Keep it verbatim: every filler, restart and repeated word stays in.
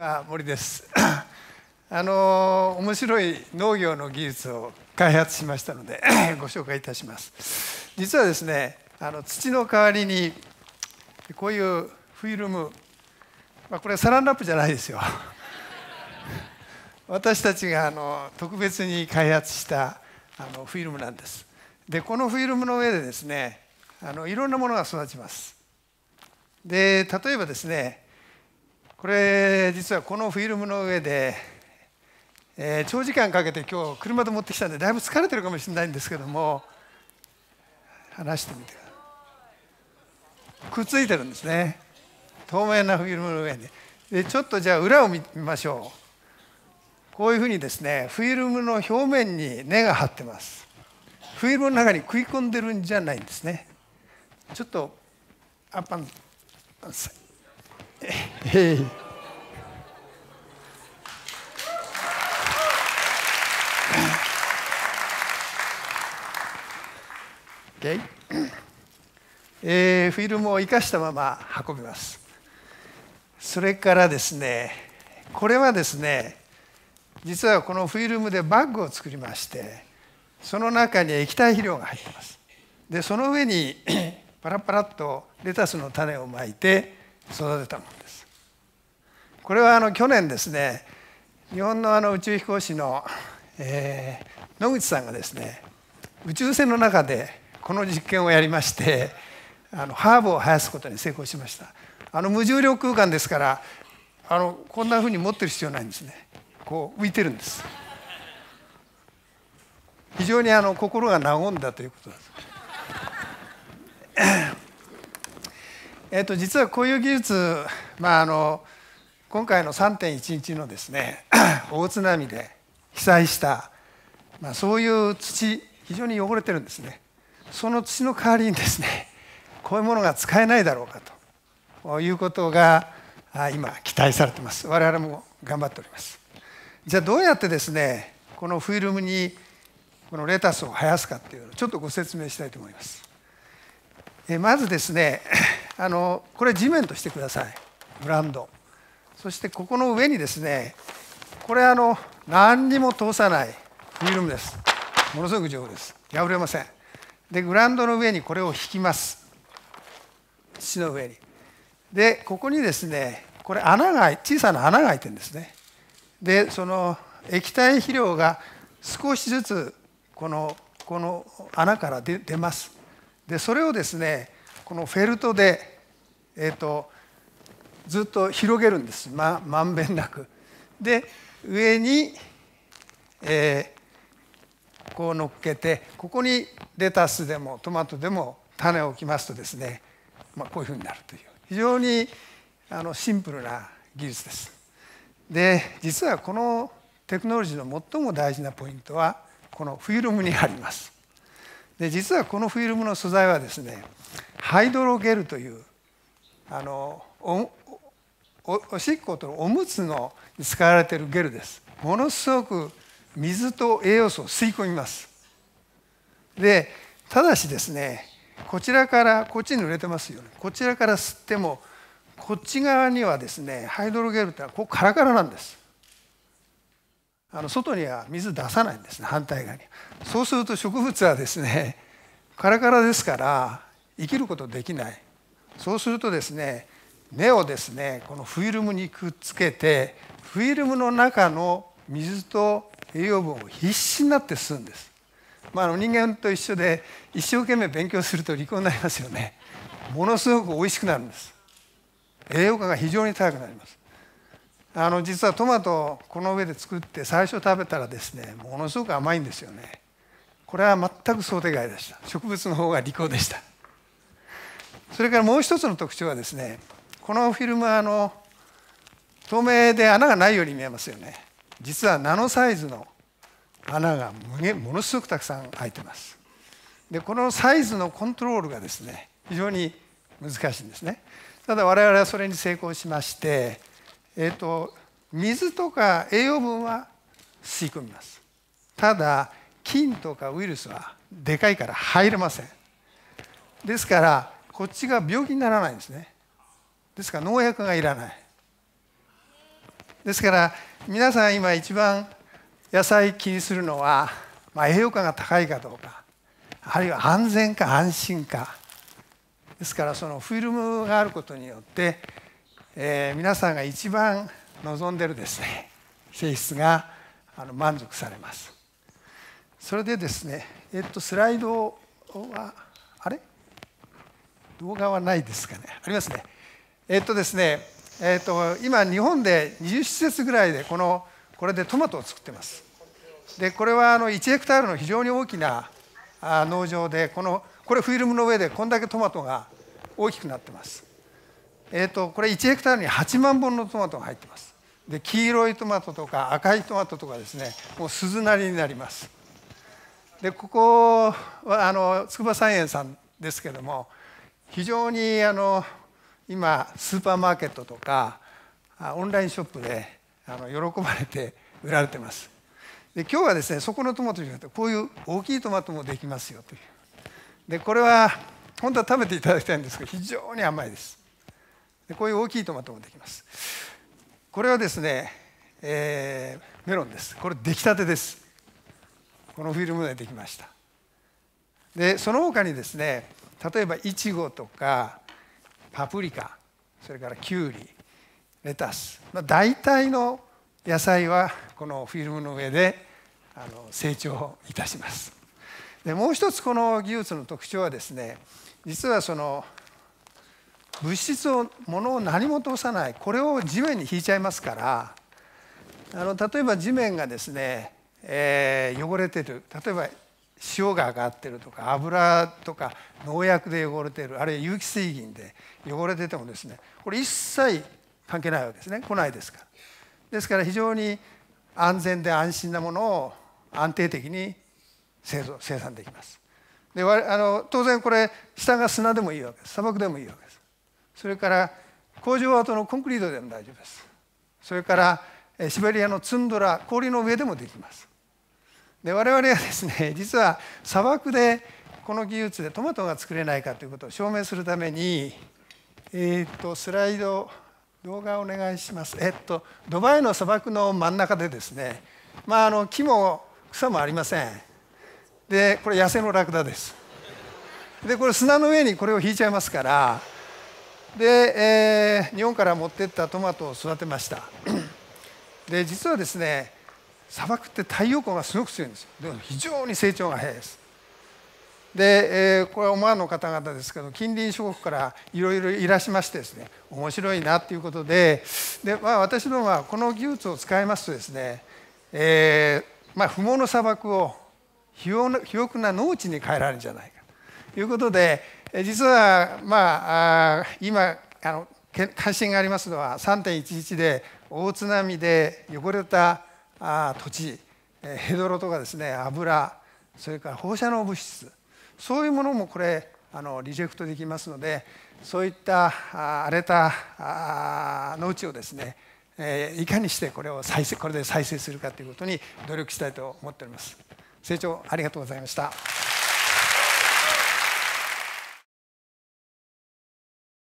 あ、森です。あの面白い農業の技術を開発しましたのでご紹介いたします。実はですね、あの土の代わりにこういうフィルム、まあ、これはサランラップじゃないですよ。私たちがあの特別に開発したあのフィルムなんです。で、このフィルムの上でですね、あのいろんなものが育ちます。で、例えばですね、これ実はこのフィルムの上で、えー、長時間かけて今日車で持ってきたんでだいぶ疲れてるかもしれないんですけども、離してみてください。くっついてるんですね、透明なフィルムの上に。で、ちょっとじゃあ裏を見ましょう。こういうふうにですね、フィルムの表面に根が張ってます。フィルムの中に食い込んでるんじゃないんですね。ちょっとアッパンえいOkay. えー、フィルムを生かしたまま運びます。それからですね、これはですね、実はこのフィルムでバッグを作りまして、その中に液体肥料が入っています。で、その上にパラパラっとレタスの種をまいて育てたものです。これはあの去年ですね、日本のあの宇宙飛行士の、えー、野口さんがですね、宇宙船の中でこの実験をやりまして、あのハーブを生やすことに成功しました。あの無重力空間ですから、あのこんなふうに持ってる必要ないんですね。こう浮いてるんです。非常にあの心が和んだということです。えっと実はこういう技術、まあ、あの今回の さんてんいちいち のですね大津波で被災した、まあ、そういう土、非常に汚れてるんですね。その土の代わりにですね、こういうものが使えないだろうかということが今期待されています。我々も頑張っております。じゃあどうやってですね、このフィルムにこのレタスを生やすかっていうのをちょっとご説明したいと思います。えまずですね、あのこれ地面としてください。グラウンド。そしてここの上にですね、これあの何にも通さないフィルムです。ものすごく丈夫です。破れません。で、グラウンドの上にこれを引きます。土の上に。で、ここにですね、これ穴が小さな穴が開いてるんですね。で、その液体肥料が少しずつこのこの穴から出出ます。で、それをですね、このフェルトで、えー、とずっと広げるんです。ままんべんなく。で、上に、えーこう乗っけて、ここにレタスでもトマトでも種を置きますとですね、まあ、こういうふうになるという非常にあのシンプルな技術です。で、実はこのテクノロジーの最も大事なポイントはこのフィルムにあります。で、実はこのフィルムの素材はですね、ハイドロゲルというあの お, お, おしっことおむつのに使われているゲルです。ものすごく水と栄養素を吸い込みます。で、ただしですね、こちらからこっちに濡れてますよね。こちらから吸ってもこっち側にはですね、ハイドロゲルってのはこうカラカラなんです。あの外には水出さないんですね、反対側に。そうすると植物はですね、カラカラですから生きることできない。そうするとですね、根をですね、このフィルムにくっつけて、フィルムの中の水と栄養分を必死になって吸うんです。まあ、あの人間と一緒で一生懸命勉強すると利口になりますよね。ものすごくおいしくなるんです。栄養価が非常に高くなります。あの実はトマトをこの上で作って最初食べたらですね、ものすごく甘いんですよね。これは全く想定外でした。植物の方が利口でした。それからもう一つの特徴はですね、このフィルムはあの透明で穴がないように見えますよね。実はナノサイズの穴がものすごくたくさん開いてます。で、このサイズのコントロールがですね、非常に難しいんですね。ただ我々はそれに成功しまして、えーと、水とか栄養分は吸い込みます。ただ菌とかウイルスはでかいから入れません。ですからこっちが病気にならないんですね。ですから農薬がいらない。 ですから皆さん今一番野菜気にするのは、まあ、栄養価が高いかどうか、あるいは安全か安心かですから、そのフィルムがあることによって、えー、皆さんが一番望んでるですね性質があの満足されます。それでですね、えっとスライドはあれ動画はないですかね。ありますね。えっとですね、えっと今日本でにじゅっしせつぐらいでこのこれでトマトを作ってます。でこれはあのいちヘクタールの非常に大きな農場で、このこれフィルムの上でこんだけトマトが大きくなってます。えっとこれいちヘクタールにはちまんぼんのトマトが入ってます。で黄色いトマトとか赤いトマトとかですね、もう鈴なりになります。でここはあの筑波菜園さんですけども、非常にあの今スーパーマーケットとかオンラインショップであの喜ばれて売られてます。で今日はですね、そこのトマトじゃなくてこういう大きいトマトもできますよという。でこれは本当は食べていただきたいんですけど、非常に甘いです。でこういう大きいトマトもできます。これはですね、えー、メロンです。これ出来たてです。このフィルムでできました。でその他にですね、例えばイチゴとかパプリカ、それからキュウリ、レタス、まあ、大体の野菜はこのフィルムの上であの成長いたします。でもう一つこの技術の特徴はですね、実はその物質を物を何も通さない、これを地面に引いちゃいますから、あの例えば地面がですね、えー、汚れてる、例えば塩が上がってるとか油とか農薬で汚れてる、あるいは有機水銀で汚れててもですね、これ一切関係ないわけですね。来ないですから。ですから非常に安全で安心なものを安定的に製造生産できます。であの当然これ下が砂でもいいわけです。砂漠でもいいわけです。それから工場跡のコンクリートでも大丈夫です。それからシベリアのツンドラ、氷の上でもできます。で我々はですね、実は砂漠でこの技術でトマトが作れないかということを証明するために、えっとスライド動画をお願いします。えっとドバイの砂漠の真ん中でですね、まああの木も草もありません。でこれ野生のラクダです。でこれ砂の上にこれを引いちゃいますから、で、えー、日本から持ってったトマトを育てました。で実はですね、砂漠って太陽光がすごく強いんですよ。でも非常に成長が早いです。で、えー、これはオマーンの方々ですけど、近隣諸国からいろいろいらしましてですね、面白いなということで、で、まあ、私どもはこの技術を使いますとですね、えーまあ、不毛の砂漠を肥沃な農地に変えられるんじゃないかということで、実は、まあ、今あの関心がありますのは さんてんいちいち で大津波で汚れたあ土地、ヘドロとかですね、油、それから放射能物質、そういうものもこれあのリジェクトできますので、そういった荒れた農地をですね、えー、いかにしてこれを再生これで再生するかということに努力したいと思っております。清聴ありがとうございました。